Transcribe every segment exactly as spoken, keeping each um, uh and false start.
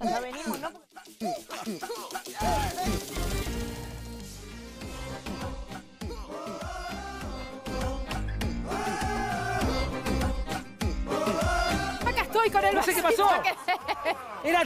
Ya venimos, ¿no? Acá estoy con el No sé qué vasito pasó. que- Era, con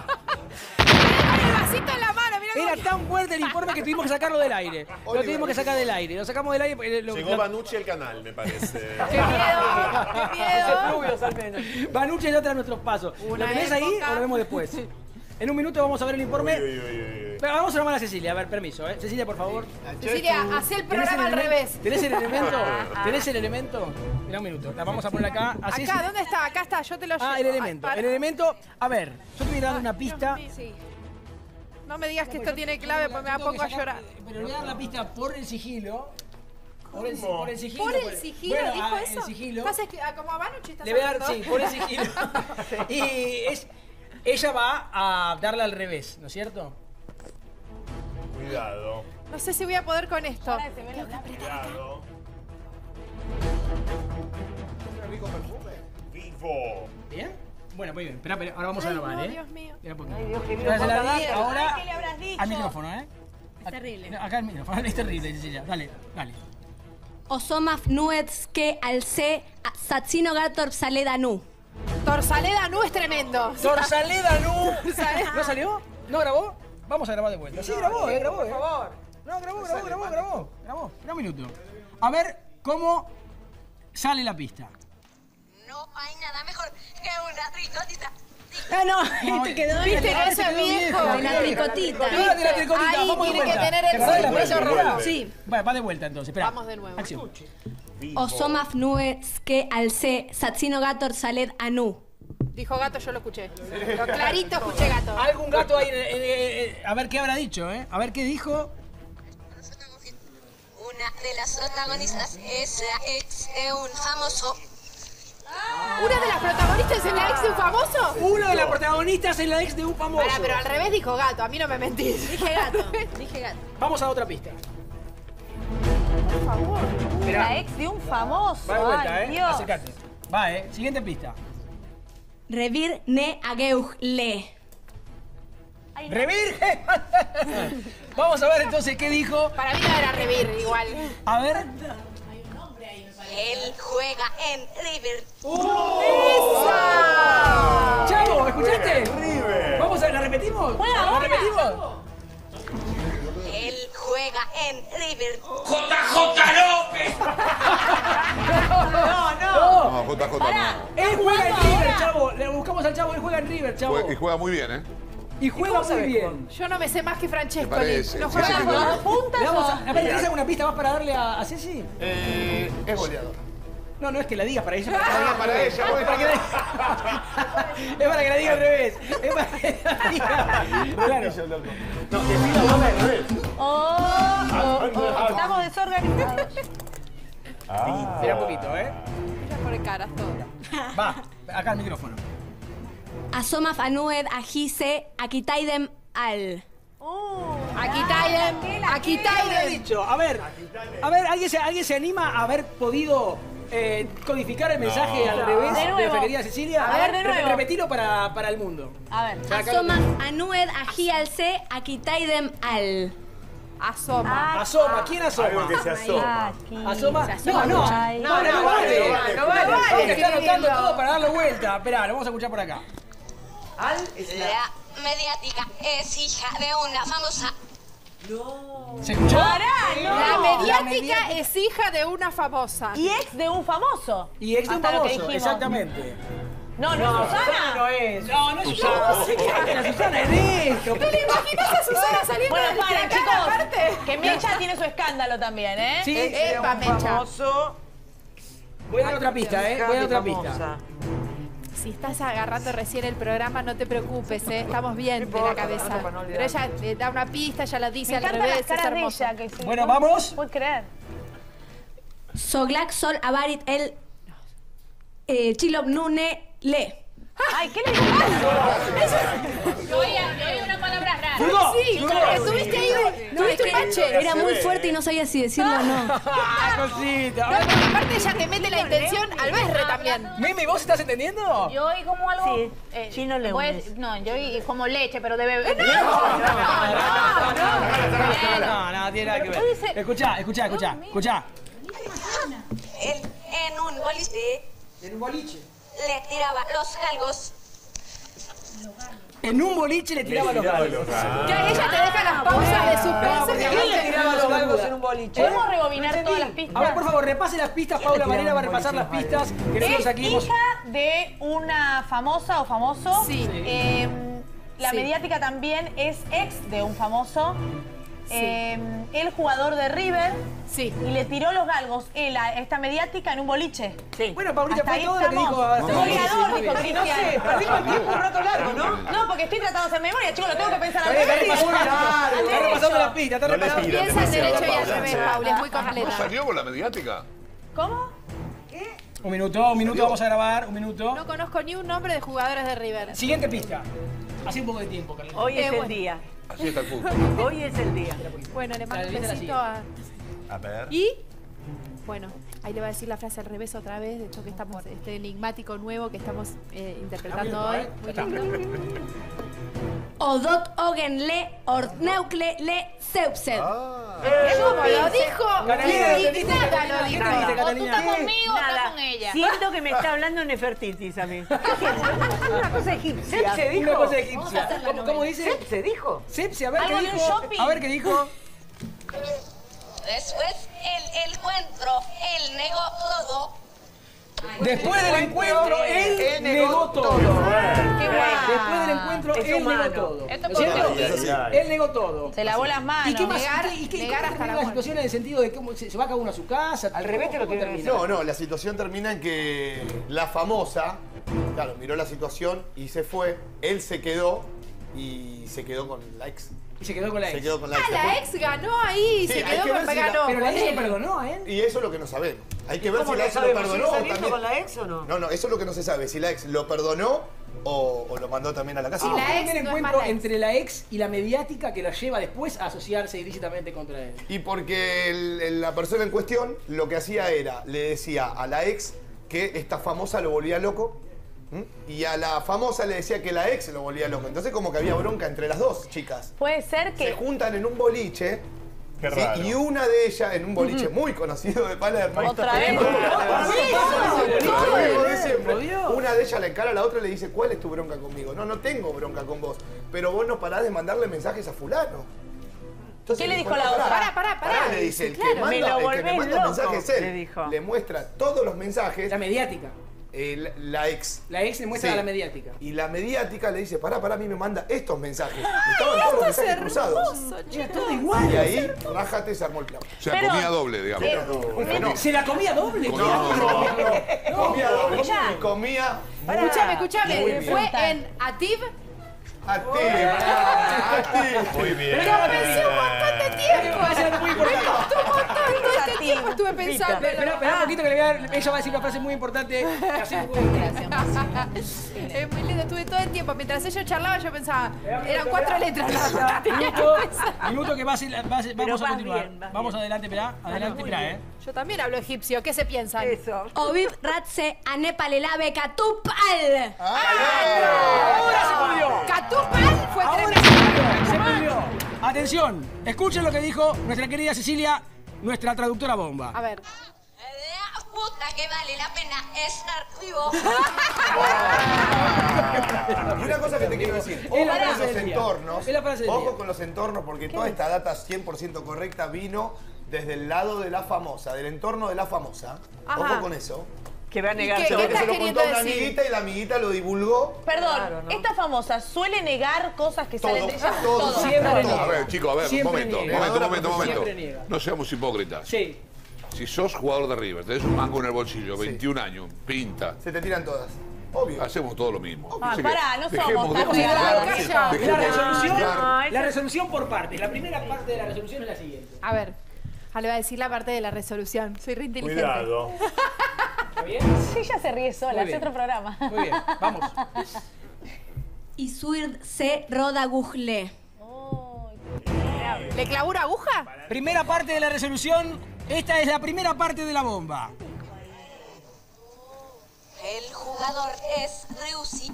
el vasito en la mano, mirá cómo- era tan fuerte el informe que tuvimos que sacarlo del aire. Lo tuvimos que sacar del aire. Lo sacamos del aire porque... Lo, Llegó lo- Banucci al canal, me parece. ¡Qué miedo! ¡Qué miedo! Rubios al menos. Banucci es otra de nuestros pasos. Una ¿Lo tenés ahí época. o lo vemos después? En un minuto vamos a ver el informe. Uy, uy, uy, uy. Pero vamos a llamar a Cecilia. A ver, permiso, ¿eh? Cecilia, por favor. Cecilia, hacé el ¿Tenés el programa al elemento? revés. ¿Tenés el elemento? ¿Tenés el elemento? Mirá un minuto. La vamos a poner acá. Así Acá, es. ¿dónde está? Acá está, yo te lo llevo. Ah, el elemento. Ay, para. El elemento. A ver, yo te voy a dar una pista. Sí. No me digas que esto tiene clave porque me Tengo que pongo a sacar- llorar. Pero le voy a dar la pista por el sigilo. Por el, por el sigilo. ¿Por el sigilo? Bueno, ¿Dijo ah, eso? el sigilo. ¿Estás escri- ah, como a Banucci estás Le voy a dar, hablando? sí, por el sigilo. Y es, ella va a darle al revés, ¿no es cierto? Cuidado, No sé si voy a poder con esto. cuidado. Vivo. ¿Bien? Bueno, muy bien. Espera, espera, ahora vamos a Ay, grabar, no, ¿eh? Dios mío. Espera un poquito. Ay, Dios, qué Ahora se la di, miedo. ahora Ay, ¿qué le habrás dicho? al micrófono, ¿eh? Es terrible. Acá el micrófono, es terrible, Cecilia. Dale, dale. Osomaf nuetske alce satsino gator saledanu. Torsaleda no es tremendo. Torsaleda no. Torsaleda. ¿No salió? ¿No grabó? Vamos a grabar de vuelta. Sí, grabó, eh, grabó, Por eh. favor. No, grabó, grabó, grabó, grabó. Grabó. Espera un minuto. A ver cómo sale la pista. No hay nada mejor que una ricotita. Ah, no, No, te quedó ¿Viste en que la, eso es viejo? en la tricotita. Fíjate la tricotita, Ahí vamos de tiene que vuelta. tener el ¿Te acordás de la cepillo tricotita? rojo. Sí. Bueno, va de vuelta entonces, espera. Vamos de nuevo. Acción. Vivo. Osomaf nuetske alce satsino gator saled anu. Dijo gato, yo lo escuché. Lo clarito escuché gato. Algún gato ahí, eh, eh, eh, a ver qué habrá dicho, ¿eh? A ver qué dijo. Una de las protagonistas es la ex de un famoso. ¿Una de las protagonistas es la ex de un famoso? Uno de las protagonistas es la ex de un famoso. Pará, pero al revés dijo gato, a mí no me mentís. Dije gato, dije gato. Vamos a otra pista. Por favor. Mirá, La ex de un famoso. va de vuelta, Ay, ¿eh? Dios. Acércate. Va, ¿eh? Siguiente pista. Revir ne ageuj le. ¡Revirgen! Vamos a ver entonces qué dijo. Para mí no era revir igual. A ver. Él juega en River. ¡Chavo! ¿Escuchaste? River. Vamos a ¿la repetimos? ¿La repetimos? Él juega en River. No, no. No, J J no. Él juega en River, chavo. Le buscamos al chavo, él juega en River, chavo. Jue- Y juega muy bien, ¿eh? Y juega muy bien. Yo no me sé más que Francesco. Me parece, No sí, juega sí, con sí. dos puntas. Le damos o- a, a ver, ¿tenés alguna pista más para darle a, a Ceci? Eh, es goleador. No, no es que la digas para ella. Para que la diga para ella, Es para que la diga. Es para que la diga al revés. Es para que la diga. Claro. No, decilo vos al revés. Oh, oh, oh, estamos desorganizados. Espera un poquito, ¿eh? Ya pone caras todo. Va, acá el micrófono. Asomaf anued ajise akitaidem al. Aquí Taiden. Aquí ¿Qué habrá Taiden. dicho? A ver, a ver, ¿alguien se, ¿alguien se anima a haber podido eh, codificar el mensaje al revés De de nuevo. nuestra querida Cecilia? A ver, de nuevo. Repetilo para, para el mundo. A ver. Asomaf anued aji alce akitaidem al. Asoma. Asoma, ¿quién asoma? Algo que se asoma. Aquí. ¿Asoma? Se asoma No, no, mucho. Ay. no, no, no vale. no vale, No vale. no vale Porque está anotando escribirlo. todo para darle vuelta. Esperá, lo vamos a escuchar por acá. La mediática es hija de una famosa. ¿Se escuchó? La mediática es hija de una famosa. Y ex de un famoso. Y ex de un Hasta lo que famoso, dijimos. exactamente. No, no, es Susana. no es. No, no es Susana. No sé qué hace la Susana en esto. ¿Te le imaginas a Susana saliendo Bueno, de paren, la chicos. cara aparte? Que Mecha tiene su escándalo también, ¿eh? Sí, Epa, Mecha. voy a dar otra pista, ¿eh? Voy a dar otra pista. Si estás agarrando recién el programa, no te preocupes, ¿eh? Estamos bien de la cabeza. Pero ella le da una pista, ella la dice Me al encantan revés, las es caras de hermoso. ella. Que sí. Bueno, No vamos. puedes creer. Soglak sol avarit el eh, chilob nune le. Ay, ¿qué le dijo? Yo oí una palabra rara. ¡Dudó! Sí, ¡Dudó! como que estuviste ahí, de- No, es tuviste que un H. Era muy fuerte y no sabía si decirlo o no. ¡Ah, cosita! No, porque aparte ella te mete la intención al besre también. Mimi, ¿vos estás entendiendo? Yo oí como algo... Sí, eh, chino le voy a- unes. No, yo oí como leche, pero de bebé. No, no, tiene nada que ver. Escuchá, escuchá, escuchá, escuchá. Él en un boliche En un boliche. le tiraba los galgos. En un boliche le tiraba los galgos. Que ella te deja las pausas de suspenso. que ¿Quién le no te- tiraba los galgos en un boliche? ¿Podemos rebobinar todas las pistas? A ver, por favor, repase las pistas. Paula Varela va a repasar las pistas que nosotros Es aquí hemos... hija de una famosa o famoso. Sí. Eh, la Sí. mediática también es ex de un famoso. Eh, el jugador de River. Sí. Y le tiró los galgos él a esta mediática en un boliche. Sí. Bueno, Paulita, Hasta fue ahí todo lo que estamos. dijo... hasta ahí. Goleador, Sí, dijo sí, sí. Cristian. Perdimos el tiempo un rato largo, ¿no? No, porque estoy tratando de hacer memoria, chicos, lo tengo que pensar al Está bien, revés. está repasando, Al está derecho. repasando las pistas, está No le repasando. pidas Piensa al demasiado, derecho y al Paula. revés, Paula, es muy ¿No completa. salió con la mediática? ¿Cómo? Un minuto, un minuto, vamos a grabar, un minuto. No conozco ni un nombre de jugadores de River. Siguiente pista. Hace un poco de tiempo, Carlita. Hoy Eh, es el bueno. día. Así está el fútbol. Hoy es el día. Bueno, le mando un La besito a... A ver. Y... Bueno, ahí le voy a decir la frase al revés otra vez, de hecho que estamos, este enigmático nuevo que estamos eh, interpretando hoy. Muy lindo. Odot ogen le orneukle le seupsed. ¿Cómo lo dijo? Catalina, Y ¿entendiste? nada lo ¿Qué dijo. te dice, O tú Catalina? estás conmigo o estás Nada. con ella. Siento que me está hablando Nefertitis a mí. Una cosa egipcia. Se dijo. Una cosa egipcia. ¿Cómo, cómo dice? ¿Se dijo? Sepsi, a ver qué Algo de un dijo. shopping. A ver qué dijo. Después el encuentro, él negó todo. Después del encuentro, él negó todo. Qué Después del encuentro, Es él negó humano. todo. Esto ¿No es cierto? es así. Él negó todo. Se lavó las manos. ¿Y qué más? negar- ¿Y qué, y qué- negar cómo hasta termina la la situación en el sentido de cómo se, se va cada uno a su casa? Al revés te lo ¿Cómo quiero termina? No, no, la situación termina en que la famosa, claro, miró la situación y se fue. Él se quedó y se quedó con la ex. Y se quedó con la Se ex. quedó con la Ah, ex. la ex ganó ahí, Sí, se hay quedó que ver con si la- ganó. Pero la con ex lo él. perdonó a él. Y eso es lo que no sabemos. Hay que ver ¿Cómo si la no ex lo sabemos? perdonó ¿Sigue o saliendo también. con la ex o no? No, no, eso es lo que no se sabe. Si la ex lo perdonó o, o lo mandó también a la casa. Sí, la ¿Cómo ex termina el no es encuentro más la ex. entre la ex y la mediática que la lleva después a asociarse ilícitamente contra él? Y porque el- el- la persona en cuestión lo que hacía era, le decía a la ex que esta famosa lo volvía loco. ¿m? Y a la famosa le decía que la ex lo volvía loco. Entonces como que había bronca entre las dos chicas. Puede ser Se que... juntan en un boliche. Qué ¿sí? raro. Y una de ellas, en un boliche muy conocido de Palermo. Otra vez. Todo de siempre. Una de ellas le encara a la otra y le dice, ¿cuál es tu bronca conmigo? No, no tengo bronca con vos. Pero vos no parás de mandarle mensajes a fulano. Entonces ¿Qué le dijo "No, la otra? Pará, pará, pará. le dice, el que Claro, manda, me lo el que me volvés manda loco, mensajes es él. le dijo. Le muestra todos los mensajes La mediática. eh, la, la ex. La ex le muestra Sí. a la mediática. Y la mediática le dice, pará, pará, a mí me manda estos mensajes. Y estaban todos los mensajes cruzados. Era todo igual. Y ahí, rájate, se armó el plan. O sea, Pero- comida doble, digamos. Eh, ¿Se la comía doble? No, no, no. Comía doble Escuchá. y comía muy Escúchame, Muy escúchame. bien. Fue en Ativ. a ti. A ti. Muy bien. Lo pensé un montón de tiempo. Va a ser algo muy importante. Un montón todo este tiempo estuve pensando. Espera, espera un poquito que le voy a dar, ella va a decir una frase muy importante. Así un poco de- Es muy lindo, estuve todo el tiempo. Mientras ellos charlaban, yo pensaba, eran cuatro letras. nada más. Minuto, minuto que va a ser, va a ser- Pero vamos a vas continuar. bien, vas Vamos bien. adelante, esperá. Adelante, muy esperá, bien. eh. Yo también hablo egipcio. ¿Qué se piensan? Eso. Oviv ratse anepalelabe katupal. Ahora se pudrió. Catupal fue Ahora tremendo. se pudrió. Atención, escuchen lo que dijo nuestra querida Cecilia, nuestra traductora bomba. A ver. La puta que vale la pena estar vivo. Y una cosa que te quiero decir, Es la ojo con frase los del día. entornos, Es la frase del ojo día. con los entornos, porque toda esta data cien por ciento correcta vino desde el lado de la famosa, del entorno de la famosa. Ajá. Ojo con eso. Que va a negar qué- todo. qué Porque se lo estás contó a una queriendo decir? amiguita y la amiguita lo divulgó. Perdón, Claro, ¿no? esta famosa suele negar cosas que Todo, salen de ella. todo, Siempre A niega. ver, chicos, a ver, un Siempre momento, niega. momento, momento, momento. Siempre niega. No seamos hipócritas. Sí. Si sos jugador de River, tenés un mango en el bolsillo, veintiún años, pinta, Se te tiran todas. Obvio. hacemos todo lo mismo. Ah, Así que pará, no somos dejemos- tan dejemos de regados. hablar, Calla. La dejemos de resolución, hablar. la resolución por partes. La primera parte de la resolución es la siguiente. A ver. Ah, le voy a decir la parte de la resolución. Soy re inteligente. Cuidado. ¿Está bien? Sí, ella se ríe sola, Muy hace bien. otro programa. Muy bien, vamos. Isuir se rodagugle. Le ¿Le clavó una aguja? Primera parte de la resolución. Esta es la primera parte de la bomba. El jugador es Driussi.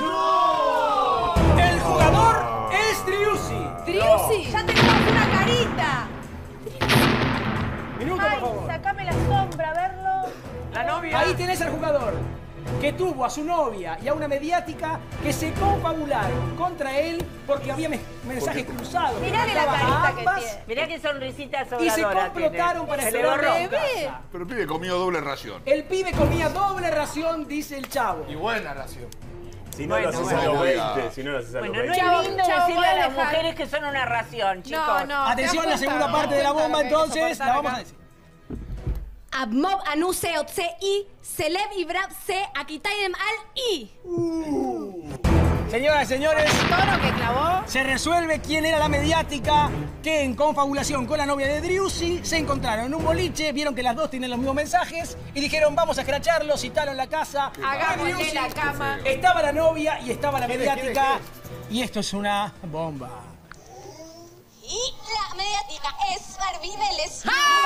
El jugador es Driussi. ¡Driussi! ¡Ya tenemos una carita! Minuto, Ay, por favor. sacame la sombra, a verlo. La novia. Ahí tenés al jugador que tuvo a su novia y a una mediática que se confabularon contra él porque había me- mensajes cruzados. Mirale la Mataba a carita que ambas tiene. Mirá qué sonrisita y se sobradora complotaron tiene. para Se le esperarlo borró. en casa. Pero el pibe comió doble ración. El pibe comía doble ración, dice el chavo. Y buena ración. Si no Bueno, lo haces bueno. a los Bueno. veinte, si no lo haces a los Bueno, no veinte. es Chau, lindo chau, decirle voy a a las dejar. mujeres que son una ración, chicos. No, no. Atención, ¿te la das segunda cuenta? parte de la ¿Te das bomba, cuenta lo que hay que entonces, la soportar vamos a acá? decir. Abmob anu se otse i, Celeb y Brab se akitaidem al i. Señoras y señores, Toro que clavó. se resuelve quién era la mediática que en confabulación con la novia de Driussi se encontraron en un boliche, vieron que las dos tienen los mismos mensajes y dijeron vamos a escracharlos, citaron la casa. Hagámosle Driussi. la cama. Estaba la novia y estaba la ¿Quién es, quién es, mediática y esto es una bomba. Y la mediática es Barbie Vélez.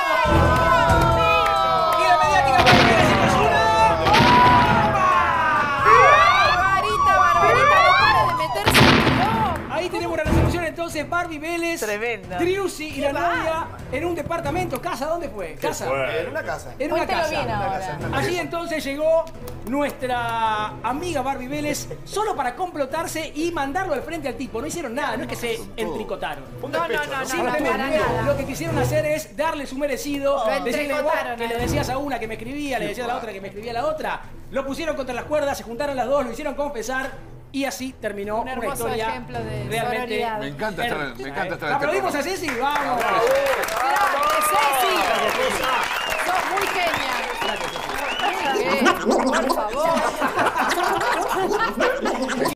Y la mediática Barbie Vélez es una bomba. Barbarita, Barbarita, no para de meterse en quilombo. Ahí tenemos la resolución entonces, Barbie Vélez, Tremenda. Driussi y la novia en un departamento. ¿Casa dónde fue? Casa. En una casa. En una Cuéntelo casa. bien ahora. Allí entonces llegó nuestra amiga Barbie Vélez solo para complotarse y mandarlo al frente al tipo. No hicieron nada, no es que se entricotaron. No, no, no, no, no, Simplemente para nada. lo que quisieron hacer es darle su merecido. Lo Decirle vos entrecotaron, que eh. le decías a una que me escribía, le decías a la otra que me escribía a la otra. Lo pusieron contra las cuerdas, se juntaron las dos, lo hicieron confesar. Y así terminó Un una hermoso historia ejemplo de realmente. sororidad. Me encanta estar en- me encanta estar en este ¿Aplaudimos a Ceci? ¡Vamos! Ceci, sos muy genial. Muy bien, por favor.